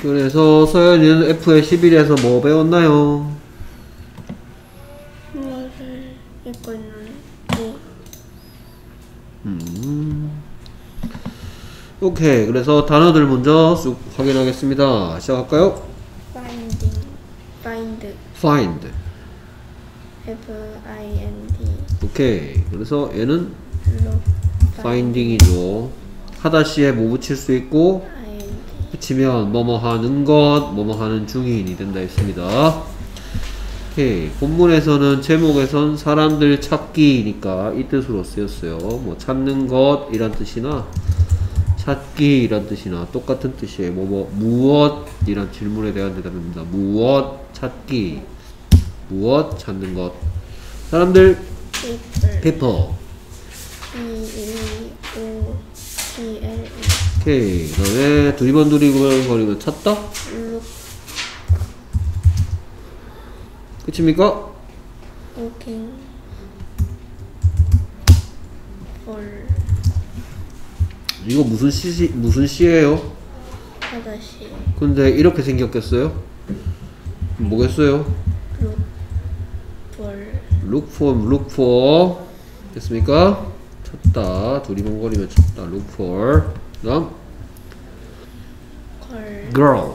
그래서 서연이는 F의 11에서 뭐 배웠나요? 무엇을 읽고 있는지. 오케이. 그래서 단어들 먼저 쭉 확인하겠습니다. 시작할까요? Find. find. F-I-N-D. 오케이. 그래서 얘는 Look. finding이죠. 하다시에 뭐 붙일 수 있고 I-N-D. 붙이면 뭐뭐 하는 것, 뭐뭐 하는 중인이 된다 했습니다. 오케이. 본문에서는 제목에선 사람들 찾기니까 이 뜻으로 쓰였어요. 뭐 찾는 것 이란 뜻이나 찾기 이란 뜻이나 똑같은 뜻이에요. 무엇 이란 질문에 대한 대답입니다. 무엇 찾기, 무엇 찾는 것. 사람들 people. E-L-O-P-L-E. 오케이. 그 다음에 두리번 두리번 찾다. Look. 끝입니까? Looking for. 이거 무슨 시예요? 하다시. 근데 이렇게 생겼겠어요? 뭐겠어요? Look for. look for 됐습니까? 찾다. 두리번거리면 찾다. look for. 그다음 girl.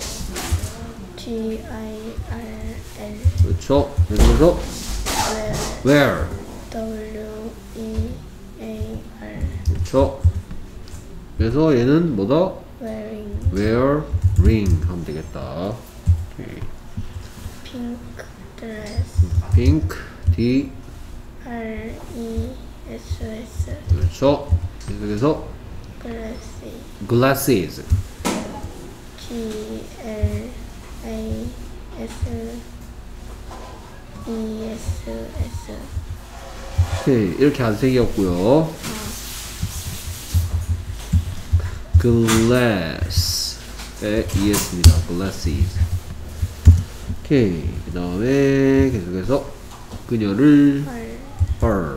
G-I-R-L. 그렇죠. 그래서 where. W-E-A-R. 그렇죠. 그래서 얘는 뭐다? wearing 하면 되겠다. 오케이. Pink dress. pink D. R-E-S-S. 그렇죠. 그래서 glasses. G-L-A-S-E-S-S. 오케이. 이렇게 안 생겼고요. glass에 이해했습니다. glasses. 오케이. 그 다음에 계속해서 그녀를 her.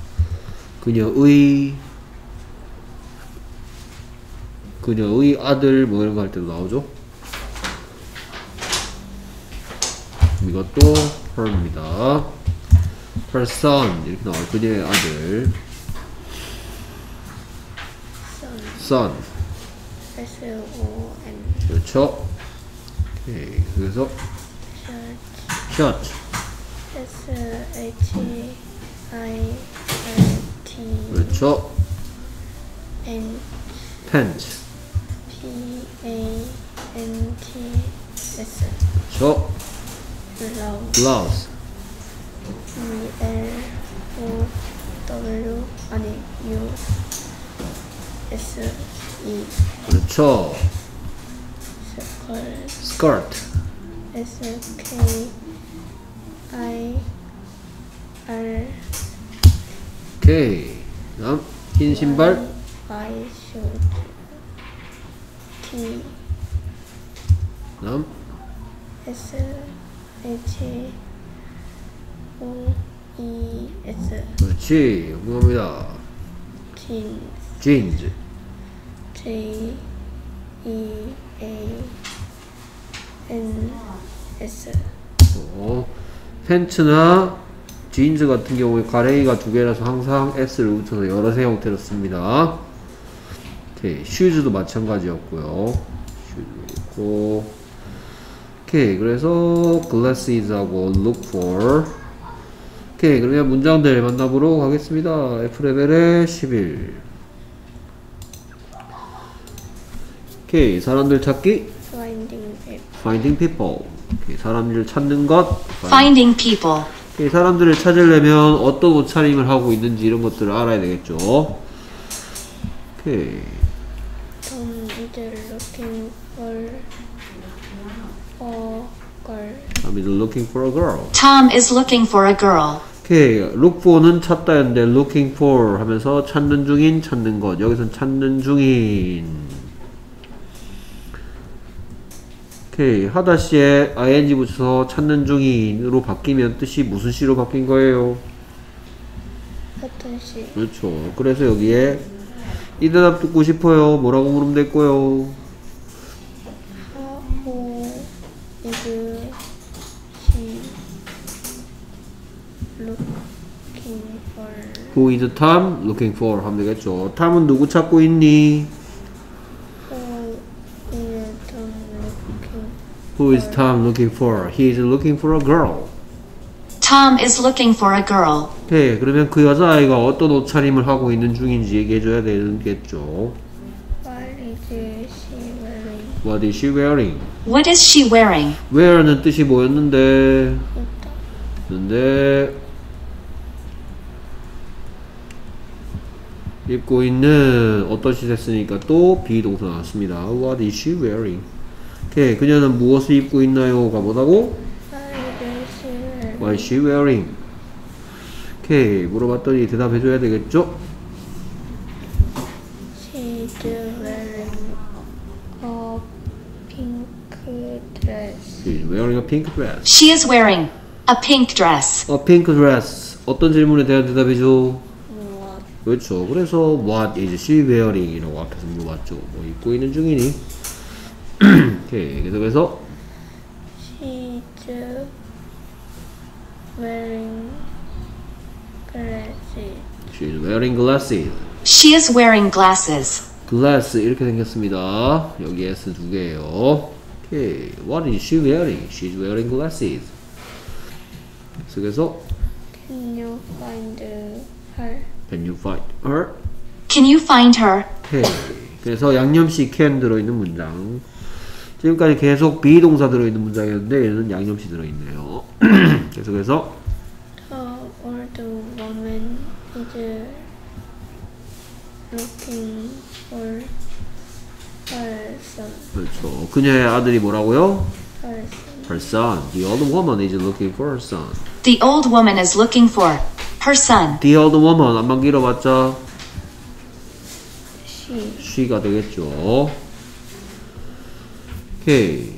그녀의 아들 뭐 이런 거 할 때도 나오죠. 이것도 her입니다. her son 이렇게 나와요. 그녀의 아들 son. S-O-N. 그렇죠. 오케이. 그래서 shirt. S-H-I-R-T. 그렇죠. N. pant. P-A-N-T-S. 그렇죠. blouse. E-L-O-W 아니 U-S-E. 그렇죠. skirt. skirt. S-K-I-R. 오케이. 다음 흰 신발. Y should. T. 다음 S-H-O-E-S. 그렇지. 훌륭합니다. jeans. jeans. J-E-A-N-S. 팬츠나 지인즈 같은 경우에 가랭이가 두 개라서 항상 S를 붙여서 여러 세 형태로 씁니다. 오케이. 슈즈도 마찬가지였고요. 슈즈 있고. 오케이. 그래서 glasses하고 look for. 오케이. 그러면 문장들 만나보도록 하겠습니다. F레벨의 11. 오케이. 사람들 찾기. finding people. 오케이. 사람들을 찾는 것. Finding people. 오케이. 사람들을 찾으려면 어떤 옷차림을 하고 있는지 이런 것들을 알아야 되겠죠. 오케이. Tom is looking for a girl. I'm looking for a girl. Tom is looking for a girl. 오케이. look for는 찾다였는데 looking for 하면서 찾는 중인, 찾는 것. 여기선 찾는 중인. 오케이. 하다시에 ing 붙여서 찾는 중인으로 바뀌면 뜻이 무슨 시로 바뀐 거예요? 어떤 시? 그렇죠. 그래서 여기에 이 대답 듣고 싶어요. 뭐라고 물으면 될 거요? How Who is she looking for? Who is Tom looking for? 하면 되겠죠. 탐은 누구 찾고 있니? Who is Tom Who is Tom looking looking for? He is looking for a girl. Tom is looking for a girl. 오케이. 그러면 그 여자아이가 어떤 옷차림을 하고 있는 중인지 얘기해줘야 되겠죠. What is she wearing? What is she wearing? What is she wearing? wear는 뜻이 뭐였는데? 입고 있는 어떤 시 했으니까 또 비동사 나왔습니다. What is she wearing? 오케이. 그녀는 무엇을 입고 있나요? 가 뭐라고? What is she wearing? 오케이. 물어봤더니 대답해줘야 되겠죠? She's wearing a pink dress. She's wearing a pink dress. She is wearing a pink dress. A pink dress. 어떤 질문에 대한 대답이죠? What? 그렇죠. 그래서 What is she wearing? 이라고 앞에서 물어봤죠. 뭐 입고 있는 중이니? 오케이. 계속해서 She's wearing glasses. She's wearing glasses. She is wearing glasses. glass 이렇게 생겼습니다. 여기 S 두 개예요. 오케이. What is she wearing? She's wearing glasses. 계속해서 Can you find her? Can you find her? Can you find her? 오케이. 그래서 양념시 can 들어있는 문장. 지금까지 계속 비동사 들어있는 문장이었는데 얘는 양념시 들어있네요. 계속해서 The old woman is looking for her son. 그렇죠. 그녀의 아들이 뭐라고요? Her son. Her son. The old woman is looking for her son. The old woman is looking for her son. The old woman 안만 길어봤자 She. she가 되겠죠. 오케이.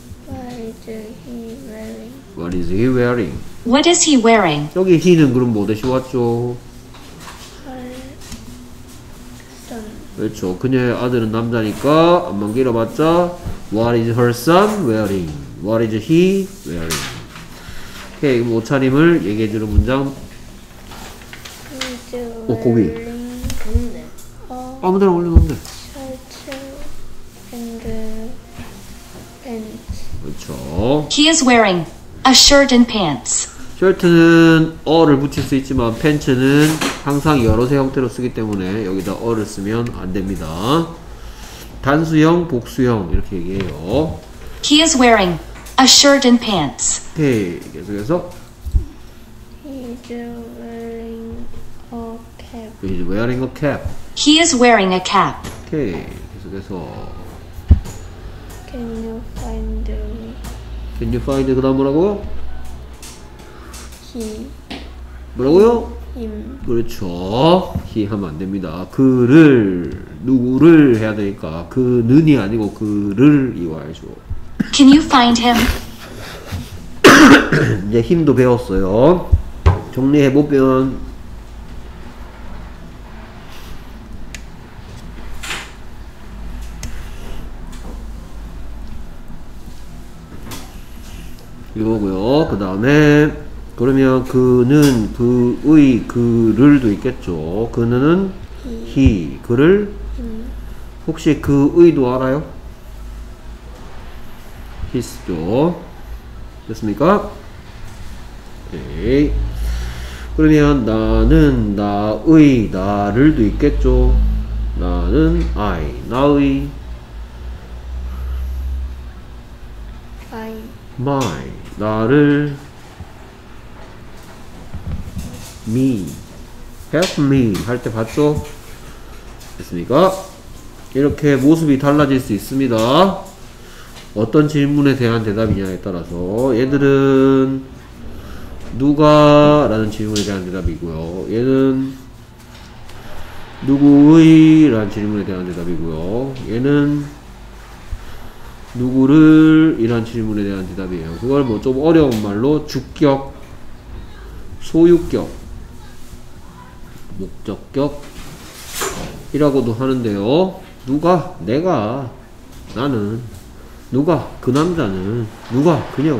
What is he wearing? What is he wearing? What is he wearing? 여기 he는 그럼 뭐 대시 왔죠? Her son. 그렇죠. 그녀의 아들은 남자니까 안만 길어봤자 What is her son wearing? What is he wearing? 오케이. 그럼 옷차림을 얘기해주는 문장 He's 고기. wearing a 아무데나 올려놓으면 돼. shirt and pants. 그렇죠. He is wearing a shirt and pants. 셔츠는 어를 붙일 수 있지만 팬츠는 항상 여러세 형태로 쓰기 때문에 여기다 어를 쓰면 안 됩니다. 단수형, 복수형 이렇게 얘기해요. He is wearing a shirt and pants. 오케이. 계속해서 He's wearing a cap. He's wearing a cap. He is wearing a cap. 오케이. 계속해서 Can you find Can you find 그 다음 뭐라고? he, 뭐라고요? him? 그렇죠. he 하면 안 됩니다. 그를 누구를 해야 되니까 그는이 아니고 그를 이와야죠. Can you find him? 이제 힘도 배웠어요. 정리해보면 이거고요. 그 다음에 그러면 그는, 그의, 그를도 있겠죠. 그는 he, 그를 혹시 그의도 알아요? his죠. 됐습니까? 오케이. 그러면 나는, 나의, 나를도 있겠죠. 나는 I, 나의 I, my, 나를 me, help me 할 때 봤죠? 됐습니까? 이렇게 모습이 달라질 수 있습니다. 어떤 질문에 대한 대답이냐에 따라서 얘들은 누가 라는 질문에 대한 대답이고요. 얘는 누구의 라는 질문에 대한 대답이고요. 얘는 누구를 이란 질문에 대한 대답이에요. 그걸 뭐 좀 어려운 말로 주격, 소유격, 목적격 이라고도 하는데요. 누가, 내가, 나는 누가 그 남자는 누가 그냐고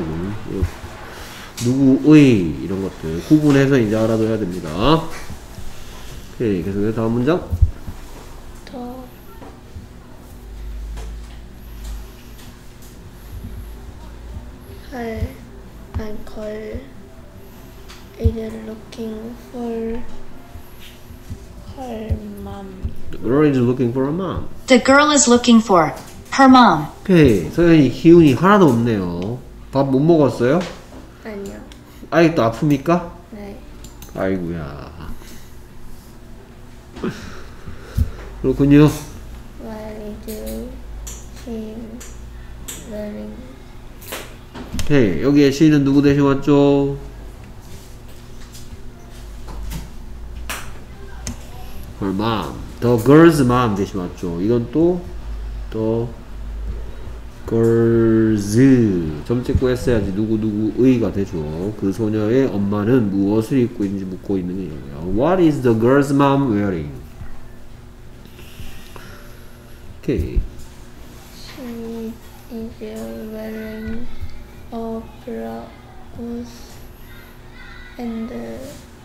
누구의 이런 것들 구분해서 이제 알아둬야 됩니다. 오케이. 계속해서 다음 문장. girl is looking for her mom. The girl is looking for a mom. The girl is looking for her mom. 오케이. 서연이 기운이 하나도 없네요. 밥 못 먹었어요? 아니요. 아직도 아픕니까? 네. 아이고야. 그렇군요. What is she wearing? 오케이. 여기에 she는 누구 대신 왔죠? her mom. The girl's mom 대신 왔죠. 이건 또 the girls 점 찍고 했어야지 누구의가 되죠. 그 소녀의 엄마는 무엇을 입고 있는지 묻고 있는 거예요. What is the girl's mom wearing? 오케이. She is wearing a blouse and a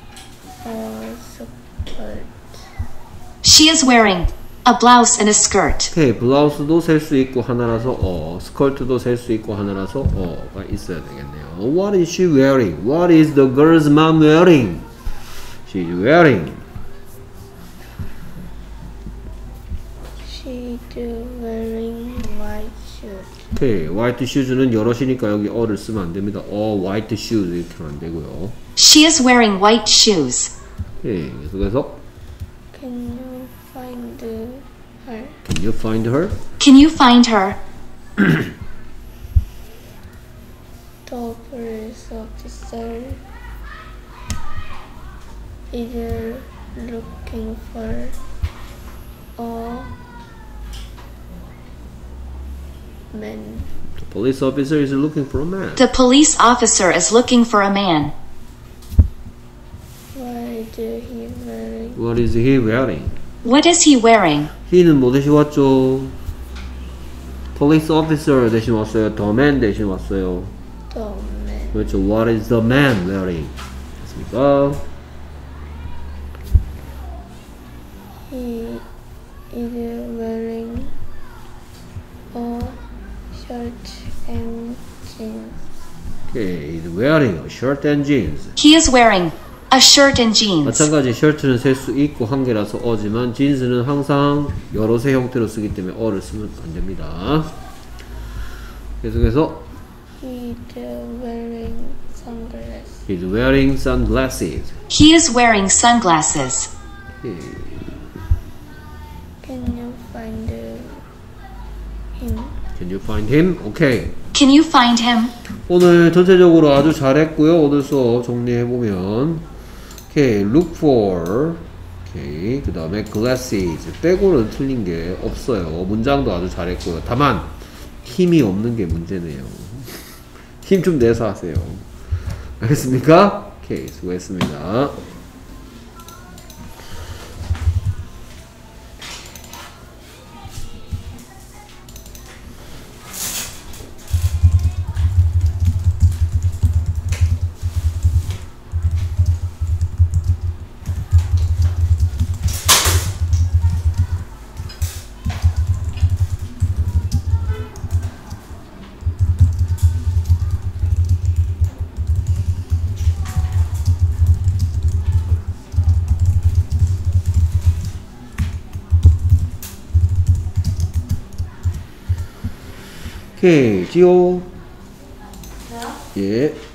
skirt. She is wearing a blouse and a skirt. 오케이. 블라우스도 셀 수 있고 하나라서 스커트도 셀 수 있고 하나라서 가 있어야 되겠네요. What is she wearing? What is the girl's mom wearing? She's wearing She's wearing white shoes. 오케이. white shoes는 여럿이니까 여기 를 쓰면 안 됩니다. white shoes 이렇게 하면 안 되고요. She is wearing white shoes. 오케이. 계속해서 Can you find her? Can you find her? Can you find her? The police officer is looking for a man. The police officer is looking for a man. The police officer is looking for a man. What is he wearing? What is he wearing? What is he wearing? he는 뭐 대신 왔죠? police officer 대신 왔어요. the man 대신 왔어요. The man. 그렇죠. What is the man wearing? 됐습니까? He is wearing a shirt and jeans. Okay, he's wearing a shirt and jeans. He is wearing a shirt and jeans. 마찬가지 셔츠는 셀 수 있고 한 개라서 어지만 진스는 항상 여럿의 형태로 쓰기 때문에 를 쓰면 안 됩니다. 계속해서 He's wearing sunglasses. He's wearing sunglasses. He is wearing sunglasses. Okay. Can you find him? Can you find him? Okay. Can you find him? 오늘 전체적으로 아주 잘했고요. 오늘 수업 정리해보면 오케이, look for 오케이, 그 다음에 glasses 빼고는 틀린 게 없어요. 문장도 아주 잘했고요. 다만 힘이 없는 게 문제네요. 힘 좀 내서 하세요. 알겠습니까? 오케이, 수고했습니다. 오케이, 지호. 예.